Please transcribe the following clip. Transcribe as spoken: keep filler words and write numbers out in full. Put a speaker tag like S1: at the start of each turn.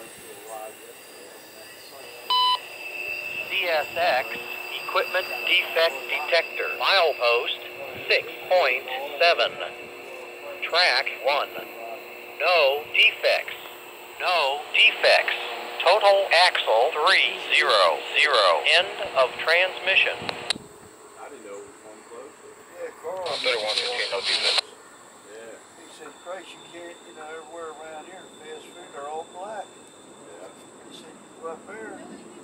S1: C S X Equipment Defect Detector. Milepost six point seven. Track one. No defects. No defects. Total axle three zero zero. End of transmission.
S2: I didn't know it was one close.
S3: Yeah, Carl.
S1: Oh, thirty-one fifteen, no defects.
S2: Yeah.
S3: He said, Christ, you can't, you know, everywhere around here, fast food, they're all black.
S2: Yeah.
S3: He said, you go up there,